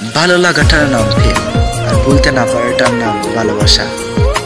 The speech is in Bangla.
ভালো লাগাটার নাম প্রেম আর ভুলতে না পারাটার নাম ভালোবাসা।